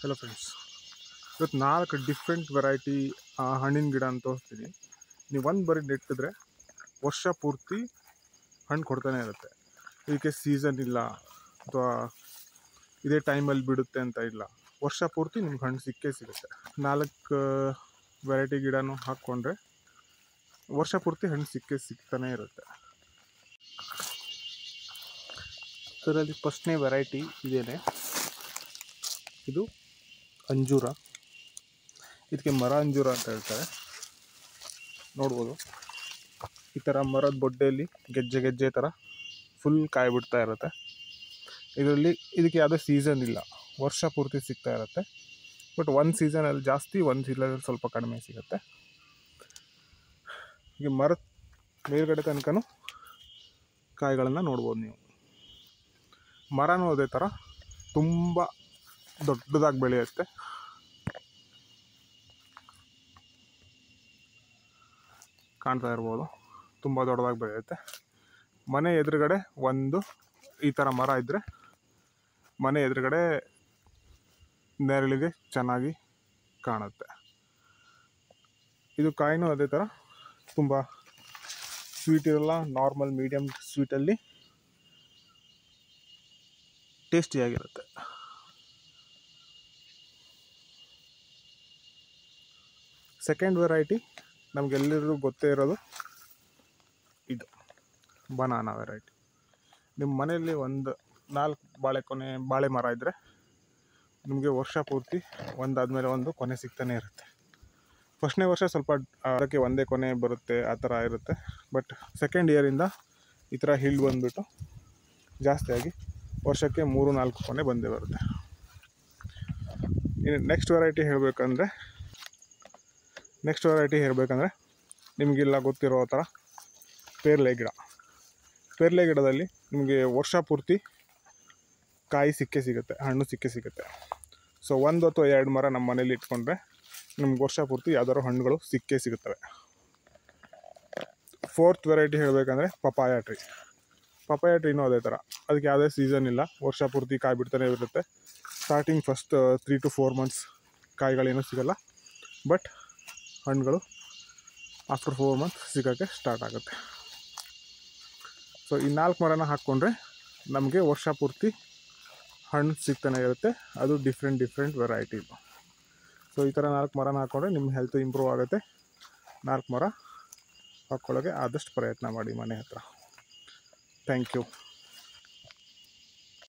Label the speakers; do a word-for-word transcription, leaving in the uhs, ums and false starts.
Speaker 1: Hello friends, ಇವತ್ತು ನಾಲ್ಕು different variety ಹಣ್ಣಿನ ಗಿಡ ಅಂತ ತೋರಿಸ್ತೀನಿ. ನೀವು ಒಂದು ಬರೀ ನೆಟ್ಟಿದ್ರೆ ವರ್ಷ ಪೂರ್ತಿ ಹಣ್ಣು ಕೊಡ್ತಾನೆ ಇರುತ್ತೆ. ಇದಕ್ಕೆ ಸೀಸನ್ ಇಲ್ಲ ಅಥವಾ ಇದೇ ಟೈಮಲ್ಲಿ ಬಿಡುತ್ತೆ ಅಂತ ಇಲ್ಲ, ವರ್ಷ ಪೂರ್ತಿ ನಿಮ್ಗೆ ಹಣ್ಣು ಸಿಕ್ಕೇ ಸಿಗುತ್ತೆ. ನಾಲ್ಕು ವೆರೈಟಿ ಗಿಡನೂ ಹಾಕ್ಕೊಂಡ್ರೆ ವರ್ಷ ಪೂರ್ತಿ ಹಣ್ಣು ಸಿಕ್ಕೇ ಸಿಗ್ತಾನೆ ಇರುತ್ತೆ. ಅದರಲ್ಲಿ ಫಸ್ಟ್ನೇ ವೆರೈಟಿ ಇದೇನೆ, ಇದು ಅಂಜೂರ. ಇದಕ್ಕೆ ಮರ ಅಂಜೂರ ಅಂತ ಹೇಳ್ತಾರೆ. ನೋಡ್ಬೋದು, ಈ ಥರ ಮರದ ಬೊಡ್ಡೆಯಲ್ಲಿ ಗೆಜ್ಜೆ ಗೆಜ್ಜೆ ಥರ ಫುಲ್ ಕಾಯಿ ಬಿಡ್ತಾ ಇರುತ್ತೆ. ಇದರಲ್ಲಿ ಇದಕ್ಕೆ ಯಾವುದೇ ಸೀಸನ್ ಇಲ್ಲ, ವರ್ಷ ಪೂರ್ತಿ ಸಿಗ್ತಾ ಇರುತ್ತೆ. ಬಟ್ ಒಂದು ಸೀಸನಲ್ಲಿ ಜಾಸ್ತಿ, ಒಂದು ಸೀಸನಲ್ಲಿ ಸ್ವಲ್ಪ ಕಡಿಮೆ ಸಿಗುತ್ತೆ. ಈಗ ಮರದ ಮೇಲ್ಗಡೆ ತನಕನೂ ಕಾಯಿಗಳನ್ನು ನೋಡ್ಬೋದು ನೀವು. ಮರನೂ ಅದೇ ಥರ ತುಂಬ ದೊಡ್ಡದಾಗಿ ಬೆಳೆಯುತ್ತೆ. ಕಾಣ್ತಾ ಇರ್ಬೋದು, ತುಂಬ ದೊಡ್ಡದಾಗಿ ಬೆಳೆಯುತ್ತೆ. ಮನೆ ಎದುರುಗಡೆ ಒಂದು ಈ ಥರ ಮರ ಇದ್ದರೆ ಮನೆ ಎದುರುಗಡೆ ನೆರಳಿಗೆ ಚೆನ್ನಾಗಿ ಕಾಣುತ್ತೆ. ಇದು ಕಾಯಿನೂ ಅದೇ ಥರ ತುಂಬ ಸ್ವೀಟ್ ಇರಲ್ಲ, ನಾರ್ಮಲ್ ಮೀಡಿಯಮ್ ಸ್ವೀಟಲ್ಲಿ ಟೇಸ್ಟಿಯಾಗಿರುತ್ತೆ. ಸೆಕೆಂಡ್ ವೆರೈಟಿ ನಮಗೆಲ್ಲರಿಗೂ ಗೊತ್ತೇ ಇರೋದು ಇದು ಬನಾನಾ ವೆರೈಟಿ. ನಿಮ್ಮ ಮನೆಯಲ್ಲಿ ಒಂದು ನಾಲ್ಕು ಬಾಳೆ ಕೊನೆ ಬಾಳೆ ಮರ ಇದ್ದರೆ ನಿಮಗೆ ವರ್ಷ ಪೂರ್ತಿ ಒಂದಾದಮೇಲೆ ಒಂದು ಕೊನೆ ಸಿಗ್ತಾನೆ ಇರುತ್ತೆ. ಫಸ್ಟ್ನೇ ವರ್ಷ ಸ್ವಲ್ಪ ಅದಕ್ಕೆ ಒಂದೇ ಕೊನೆ ಬರುತ್ತೆ, ಆ ಥರ ಇರುತ್ತೆ. ಬಟ್ ಸೆಕೆಂಡ್ ಇಯರಿಂದ ಈ ಥರ ಹಿಲ್ಡ್ ಬಂದುಬಿಟ್ಟು ಜಾಸ್ತಿಯಾಗಿ ವರ್ಷಕ್ಕೆ ಮೂರು ನಾಲ್ಕು ಕೊನೆ ಬಂದೇ ಬರುತ್ತೆ. ಇನ್ನು ನೆಕ್ಸ್ಟ್ ವೆರೈಟಿ ಹೇಳಬೇಕಂದ್ರೆ ನೆಕ್ಸ್ಟ್ ವೆರೈಟಿ ಹೇಳಬೇಕಂದ್ರೆ ನಿಮಗೆಲ್ಲ ಗೊತ್ತಿರೋ ಥರ ಪೇರಲೆ ಗಿಡ. ಪೇರಲೆ ಗಿಡದಲ್ಲಿ ನಿಮಗೆ ವರ್ಷ ಪೂರ್ತಿ ಕಾಯಿ ಸಿಕ್ಕೇ ಸಿಗುತ್ತೆ, ಹಣ್ಣು ಸಿಕ್ಕೇ ಸಿಗುತ್ತೆ. ಸೊ ಒಂದು ಅಥವಾ ಎರಡು ಮರ ನಮ್ಮ ಮನೇಲಿ ಇಟ್ಕೊಂಡ್ರೆ ನಮ್ಗೆ ವರ್ಷ ಪೂರ್ತಿ ಯಾವ್ದಾದ್ರು ಹಣ್ಣುಗಳು ಸಿಕ್ಕೇ ಸಿಗುತ್ತವೆ. ಫೋರ್ತ್ ವೆರೈಟಿ ಹೇಳಬೇಕಂದ್ರೆ ಪಪಾಯ ಟ್ರೀ. ಪಪಾಯ ಟ್ರೀನೂ ಅದೇ ಥರ, ಅದಕ್ಕೆ ಯಾವುದೇ ಸೀಸನ್ ಇಲ್ಲ, ವರ್ಷ ಪೂರ್ತಿ ಕಾಯಿ ಬಿಡ್ತಾನೆ ಇರುತ್ತೆ. Starting first three to four months ಕಾಯಿಗಳೇನೂ ಸಿಗೋಲ್ಲ, ಬಟ್ ಹಣ್ಣುಗಳು ಆಫ್ಟರ್ ಫೋರ್ ಮಂತ್ಸ್ ಸಿಗೋಕ್ಕೆ ಸ್ಟಾರ್ಟ್ ಆಗುತ್ತೆ. ಸೊ ಈ ನಾಲ್ಕು ಮರನ ಹಾಕ್ಕೊಂಡ್ರೆ ನಮಗೆ ವರ್ಷ ಪೂರ್ತಿ ಹಣ್ಣು ಸಿಗ್ತಾನೆ ಇರುತ್ತೆ. ಅದು ಡಿಫ್ರೆಂಟ್ ಡಿಫ್ರೆಂಟ್ ವೆರೈಟಿ. ಸೊ ಈ ಥರ ನಾಲ್ಕು ಮರನ ಹಾಕ್ಕೊಂಡ್ರೆ ನಿಮ್ಮ ಹೆಲ್ತ್ ಇಂಪ್ರೂವ್ ಆಗುತ್ತೆ. ನಾಲ್ಕು ಮರ ಹಾಕ್ಕೊಳ್ಳೋಕ್ಕೆ ಆದಷ್ಟು ಪ್ರಯತ್ನ ಮಾಡಿ ಮನೆ ಹತ್ರ. Thank you.